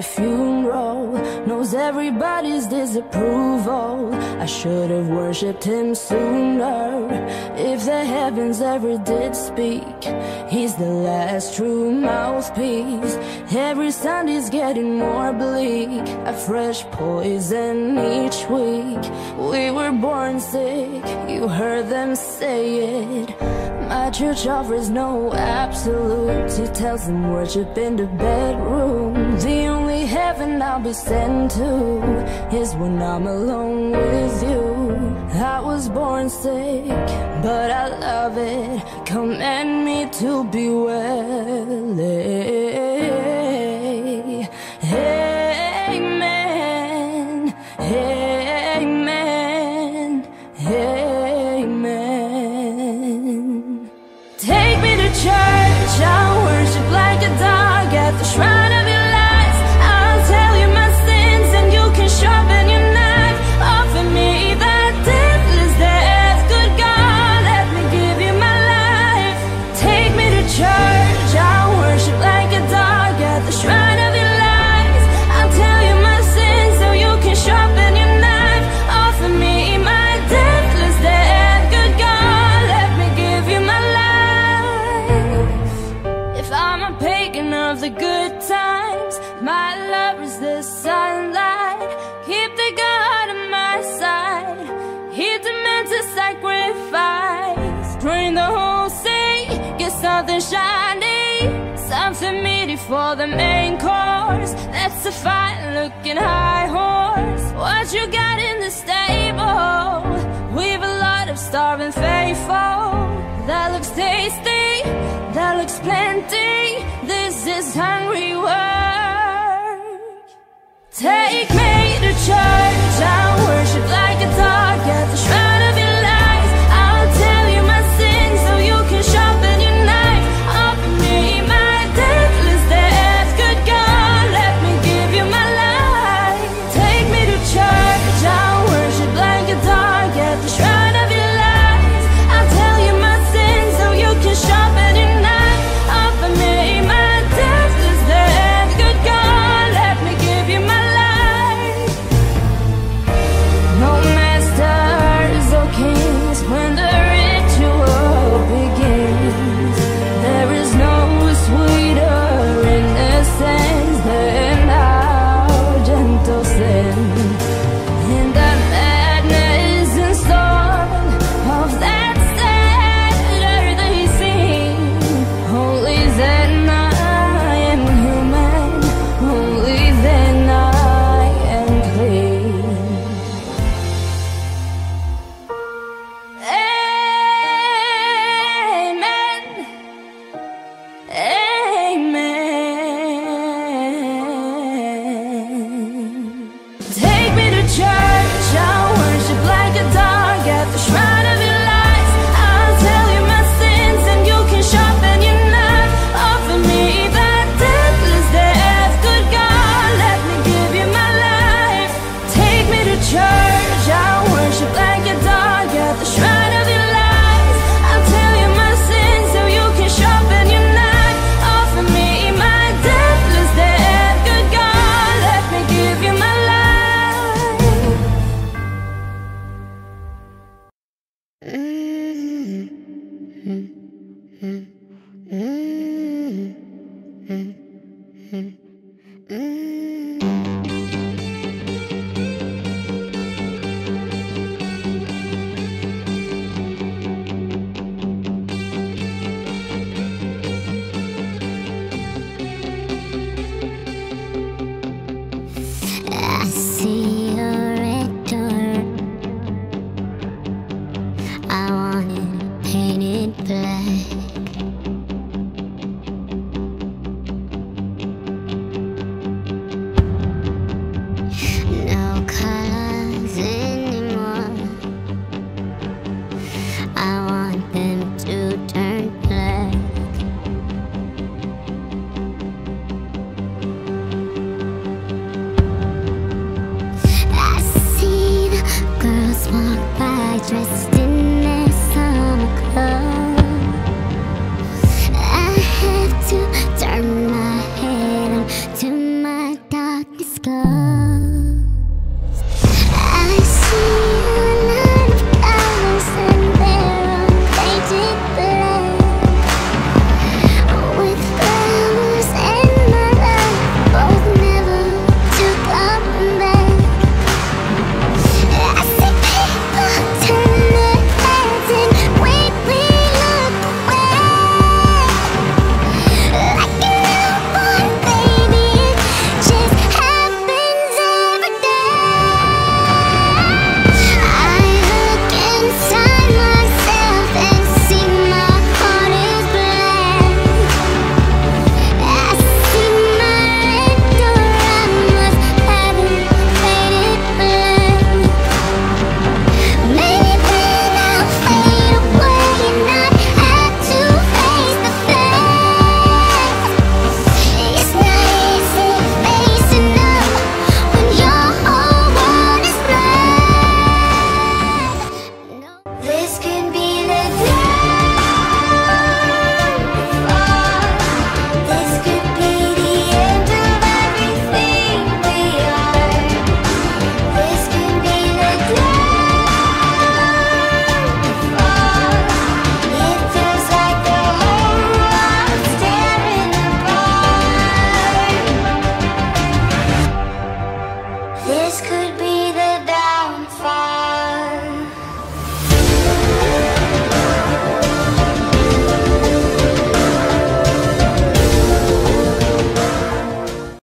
funeral, knows everybody's disapproval. I should have worshipped him sooner. If the heavens ever did speak, he's the last true mouthpiece. Every Sunday's getting more bleak, a fresh poison each week. We were born sick, you heard them say it. My church offers no absolutes. He tells them worship in the bedroom. The only heaven I'll be sent to is when I'm alone with you. I was born sick, but I love it. Command me to be well. Amen. Amen. Amen. Take me to church, I'll worship like a dog at the shrine of your lies. I'll tell you my sins and you can sharpen your knife. Offer me that deathless death. Good God, let me give you my life. Take me to church, I'll worship like a dog at the shrine of your lies. I'll tell you my sins so you can sharpen your knife. Offer me my deathless death. Good God, let me give you my life. If I'm a pagan of the good times, my love is the sunlight. Keep the God on my side. He demands a sacrifice. Drain the whole sea, get something shiny, something meaty for the main course. That's a fine-looking high horse. What you got in the stable? We've a lot of starving faithful. That looks tasty, that looks plenty. This is hungry work. Take me to church, I'll worship like a dog at the shrine of your lies. I'll tell you my sins so you can sharpen your knife. Offer me my deathless death. Good God, let me give you my life. Take me to church, I'll worship like a dog at the shrine of your lies. I'll tell you my sins so you can sharpen your knife. Offer me my deathless death. Good God, let me give you my life. No masters or kings when the ritual begins. There is no sweeter innocence than our gentle sin. In the madness and storm of that sad earthly scene, only then I am human, only then I am clean. Amen. Amen. Take me to church, I'll worship like a dog at the shrine of your lies. I'll tell you my sins and you can sharpen your knife. Offer me that deathless death. Good God, let me give you my life. Take me to church, I'll worship like a dog at the shrine of your lies. I'll tell you my sins so you can sharpen your knife. Offer me my deathless death. Good God, let me give you my life. I see a red door. I want it painted black. No colors anymore. I want them to turn black. I see the girls walk by dressed